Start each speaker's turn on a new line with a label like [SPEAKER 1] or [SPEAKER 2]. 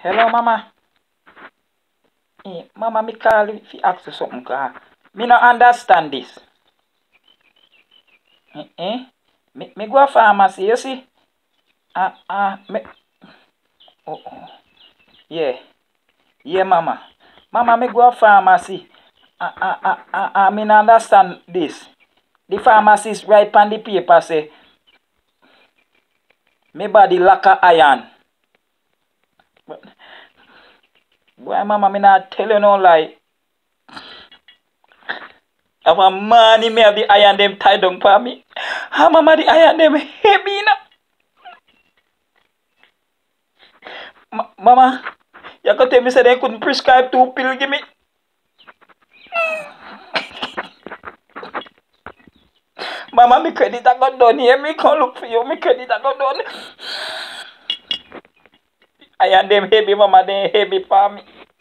[SPEAKER 1] Hello, mama. Mama, me call you if you ask you something, cause me no understand this. Me go a pharmacy, you see? Me, oh, yeah, yeah, mama. Mama, me go a pharmacy. Me no understand this. The pharmacist write on the paper say, me body lack of iron. Boy, mama, me not tell you no lie. If a man me have the iron them tied down for me. Mama, the iron them heavy now. Mama, you could tell me say they couldn't prescribe 2 pills, give me. Mama, me credit I got done here. Me can't look for you. Me credit I got done. Iron them heavy, mama, they heavy for me.